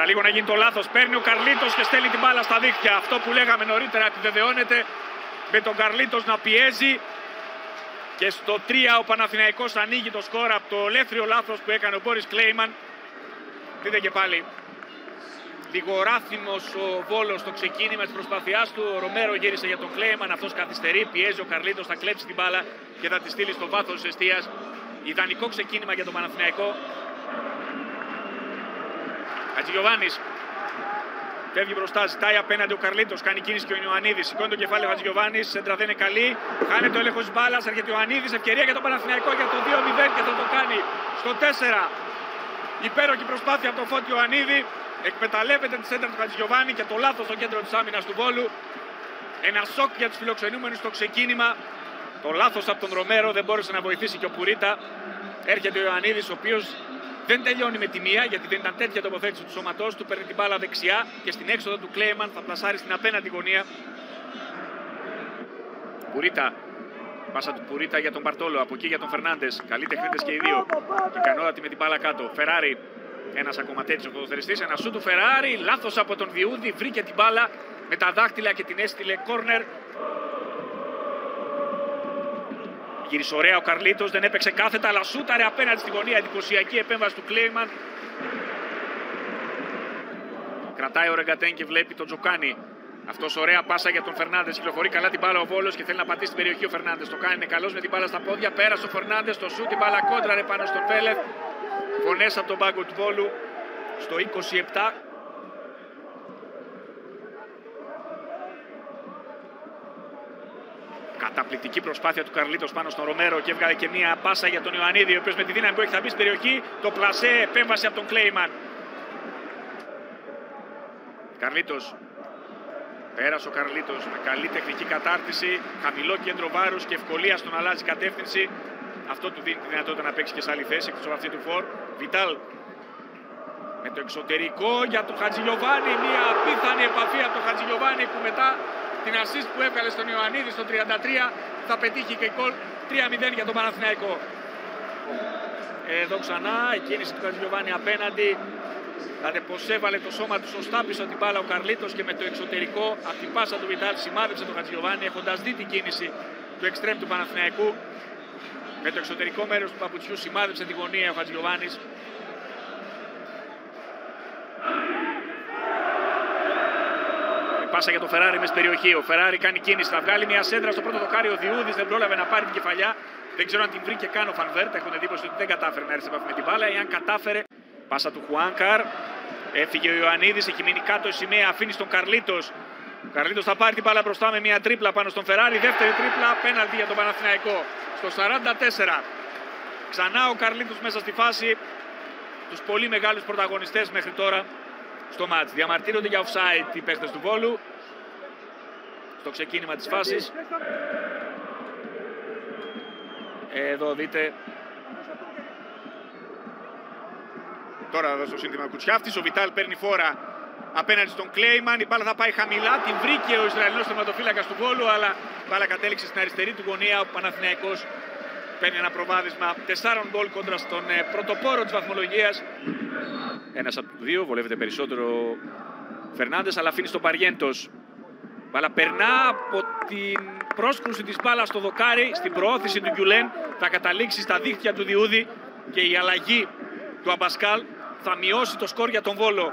Παραλίγο να γίνει το λάθος. Παίρνει ο Καρλίτος και στέλνει την μπάλα στα δίχτυα. Αυτό που λέγαμε νωρίτερα επιβεβαιώνεται με τον Καρλίτος να πιέζει. Και στο 3 ο Παναθηναϊκός ανοίγει το σκορ από το ελεύθερο λάθος που έκανε ο Μπόρις Κλέιμαν. Δείτε και πάλι. Λίγο ράθιμος ο Βόλος στο ξεκίνημα της προσπάθειάς του. Ο Ρομέρο γύρισε για τον Κλέιμαν. Αυτός καθυστερεί. Πιέζει ο Καρλίτος. Θα κλέψει την μπάλα και θα τη στείλει στο βάθος της εστίας. Ιδανικό ξεκίνημα για τον Παναθηναϊκό. Χατζηγιοβάνης φεύγει μπροστά, ζητάει απέναντι ο Καρλίτος. Κάνει κίνηση και ο Ιωαννίδης. Σηκώνει το κεφάλι ο Χατζηγιοβάνης. Σέντρα δεν είναι καλή. Χάνει το έλεγχο της μπάλας. Έρχεται ο Ιωαννίδης. Ευκαιρία για τον Παναθηναϊκό για το 2-0 και θα το κάνει στο 4. Υπέροχη προσπάθεια από τον Φώτη Ιωαννίδη. Εκμεταλλεύεται τη σέντρα του Χατζηγιοβάνη και το λάθος στο κέντρο της άμυνας του Βόλου. Ένα σοκ για τους φιλοξενούμενους στο ξεκίνημα. Το λάθος από τον Ρομέρο, δεν μπόρεσε να βοηθήσει και ο Πουρίτα. Έρχεται ο Ιωαννίδης, ο οποίος δεν τελειώνει με τη μία, γιατί δεν ήταν τέτοια τοποθέτηση του σώματός του. Παίρνει την μπάλα δεξιά και στην έξοδο του Κλέιμαν θα πλασάρει στην απέναντι γωνία. Πουρίτα. Πάσα του Πουρίτα για τον Μπαρτόλο. Από εκεί για τον Φερνάντες. Καλοί τεχνίτες και οι δύο. Ικανότατοι με την μπάλα κάτω. Φεράρι. Ένας ακόμα τέτοιος ποδοσφαιριστής. Ένα σου του Φεράρι. Λάθος από τον Διούδη. Βρήκε την μπάλα με τα δάχτυλα και την έστειλε κόρνερ. Γύρισε ωραία ο Καρλίτος, δεν έπαιξε κάθετα, αλλά σούταρε απέναντι στη γωνία. Εντυπωσιακή επέμβαση του Κλέιμαν. Κρατάει ο Ρεγκατέν και βλέπει τον Τζοκάνι. Αυτός ωραία πάσα για τον Φερνάντες. Κυκλοφορεί καλά την μπάλα ο Βόλος και θέλει να πατήσει την περιοχή ο Φερνάντες. Το κάνει, είναι καλός με την μπάλα στα πόδια. Πέρασε ο Φερνάντες, το σούτ, την μπάλα κόντραρε πάνω στον Βέλεθ. Φωνές από τον πάγκο του Βόλου στο 27. Καταπληκτική προσπάθεια του Καρλίτος πάνω στον Ρομέρο και έβγαλε και μία πάσα για τον Ιωαννίδη, ο οποίος με τη δύναμη που έχει θα μπει στην περιοχή. Το πλασέ, επέμβαση από τον Κλέιμαν. Καρλίτος. Πέρασε ο Καρλίτος με καλή τεχνική κατάρτιση, χαμηλό κέντρο βάρους και ευκολία στον αλλάζει κατεύθυνση. Αυτό του δίνει τη δυνατότητα να παίξει και σε άλλη θέση εκτός από αυτή του φορ. Βιτάλ με το εξωτερικό για τον Χατζηγιοβάνη. Μία απίθανη επαφή από τον Χατζηγιοβάνη που μετά την assist που έβγαλε στον Ιωαννίδη στο 33 θα πετύχει και γκολ. 3-0 για τον Παναθηναϊκό. Εδώ ξανά η κίνηση του Χατζηγιοβάνη απέναντι. Είδατε πως έβαλε το σώμα του σωστά πίσω την μπάλα ο Καρλίτος και με το εξωτερικό από την πάσα του Βιτάλ σημάδεψε τον Χατζηγιοβάνη έχοντας δει την κίνηση του εξτρέμ του Παναθηναϊκού. Με το εξωτερικό μέρος του παπουτσιού σημάδεψε τη γωνία ο Χατζηγιοβάνης. Πάσα για τον Φεράρι μες περιοχή. Ο Φεράρι κάνει κίνηση, θα βγάλει μια σέντρα στο πρώτο δοκάρι. Ο Διούδης δεν πρόλαβε να πάρει την κεφαλιά. Δεν ξέρω αν την βρήκε καν ο Φανβέρτ. Έχουν εντύπωση ότι δεν κατάφερε να έρθει σε επαφή με την μπάλα. Εάν κατάφερε, πάσα του Χουάνκαρ. Έφυγε ο Ιωαννίδης, έχει μείνει κάτω η σημαία, αφήνει στον Καρλίτος. Ο Καρλίτος θα πάρει την μπάλα μπροστά με μια τρίπλα πάνω στον Φεράρι. Δεύτερη τρίπλα, πέναλτι για τον Παναθηναϊκό. Στο 44. Ξανά ο Καρλίτος μέσα στη φάση. Τους πολύ μεγάλους πρωταγωνιστές μέχρι τώρα στο μάτς. Διαμαρτύρονται για offside οι παίκτες του Βόλου στο ξεκίνημα της φάσης. Εδώ δείτε. Τώρα θα δώσει το σύνθημα Κουτσιάφτης. Ο Βιτάλ παίρνει φόρα απέναντι στον Κλέιμαν. Η μπάλα θα πάει χαμηλά. Την βρήκε ο Ισραηλινός τερματοφύλακας του Βόλου, αλλά η μπάλα κατέληξε στην αριστερή του γωνία. Ο Παναθηναϊκός παίρνει ένα προβάδισμα 4 γκολ κόντρα στον πρωτοπόρο της βαθμολογίας. Ένας από τους δύο, βολεύεται περισσότερο ο Φερνάντες, αλλά αφήνει στον Παριέντος. Μπάλα περνά από την πρόσκρουση της μπάλας στο δοκάρι, στην προώθηση του Γκιουλέν, θα καταλήξει στα δίχτυα του Διούδη και η αλλαγή του Αμπασκάλ θα μειώσει το σκορ για τον Βόλο.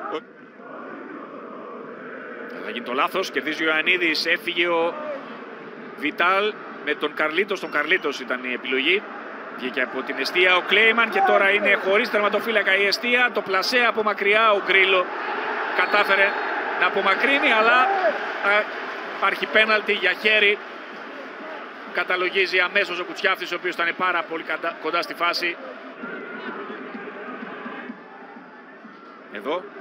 Θα γίνει το λάθος, κερδίζει ο Ιωαννίδης, έφυγε ο Βιτάλ με τον Καρλίτος. Τον Καρλίτος ήταν η επιλογή. Βγήκε από την εστία ο Κλέιμαν και τώρα είναι χωρίς τερματοφύλακα η εστία. Το πλασέ από μακριά ο Γκρίλο κατάφερε να απομακρύνει, αλλά υπάρχει πέναλτι για χέρι. Καταλογίζει αμέσως ο Κουτσιάφτης, ο οποίος ήταν πάρα πολύ κοντά στη φάση. Εδώ.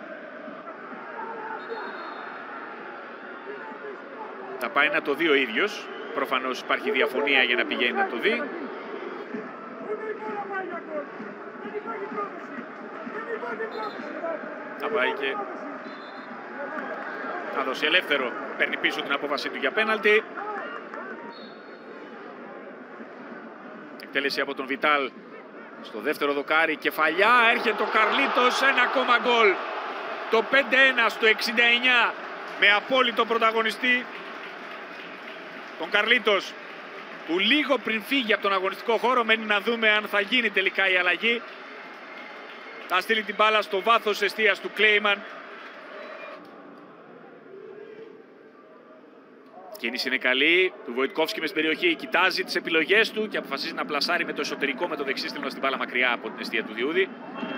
Θα πάει να το δει ο ίδιος. Προφανώς υπάρχει διαφωνία για να πηγαίνει να το δει. Θα πάει και θα δώσει ελεύθερο. Παίρνει πίσω την απόφαση του για πέναλτι. Εκτέλεση από τον Βιτάλ στο δεύτερο δοκάρι. Κεφαλιά, έρχεται ο Καρλίτος, ένα ακόμα γκολ. το 5-1 στο 69 με απόλυτο πρωταγωνιστή τον Καρλίτος, που λίγο πριν φύγει από τον αγωνιστικό χώρο. Μένει να δούμε αν θα γίνει τελικά η αλλαγή. Θα στείλει την μπάλα στο βάθος εστίας του Κλέιμαν. Κίνηση είναι καλή του Βοητκόφσκι μες στην περιοχή. Κοιτάζει τις επιλογές του και αποφασίζει να πλασάρει με το εσωτερικό με το δεξί στήλμα στην μπάλα μακριά από την εστία του Διούδη.